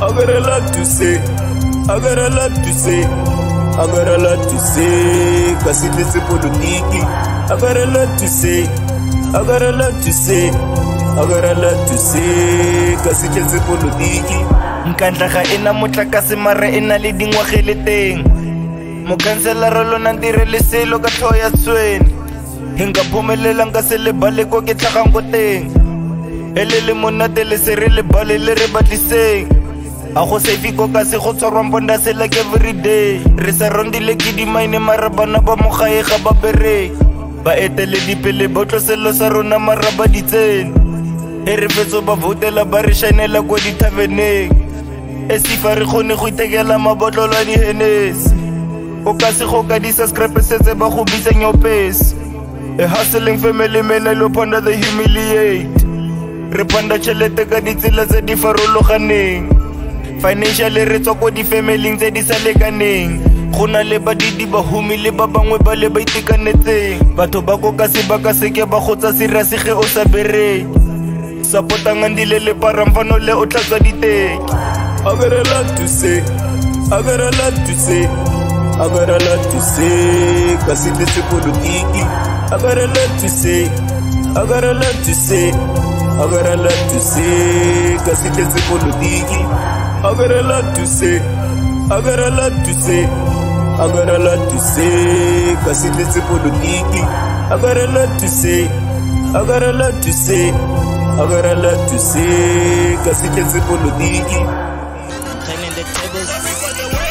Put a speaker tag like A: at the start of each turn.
A: I got a lot to say. I got a lot to say. I got a lot to say. Cause it is politiki. I got a lot to say. I got a lot to say. I got a lot to say. Cause it is politiki.
B: Nkandlaga ena motlakase mara ena le dingwage le teng. Mokhanselara lona ntirele selo ka tlhogo ya tshweni. Hinga phumelela nka se lebale ko ke tlhagang ko teng. Elele monate le se re lebale le re batliseng. A go save ko ka se go tshwarwang ponda se like every day. Re sa rondile ke di mine mara bana ba mo gae ga ba bereke. Ba etele dipele botlo selo sa rona mara ba ditsene. E re fetso ba votela ba re shinela ko di taverneng. E sifa re khone go itekela mabotlolo a di Hennessy. O ka se go ka di subscribe setse ba go bitsa nyopesi. A hustling family man I look under the humiliate. Re panda chelete ka ditsela tse di farologaneng. Financially re tswa ko di family tse di sa lekaneng. Gona le badidi ba humile ba bangwe ba le ba itekanetseng. Batho ba go ka se ba ka se ke ba go tsa serious ge o sa bereke. Supportang andile le paramfano le o tlatsa diteke.
A: I got a lot to say. I got a lot to say. I got a lot to say. Cause it is politiki. I got a lot to say. I got a lot to say. I got a lot to say. Cause it is politiki. I got a lot to say. I got a lot to say. I got a lot to say. Cause it is politiki. I got a lot to say. I got a lot to say. I got a lot to say. Cause it is politiki.
B: Turning the tables.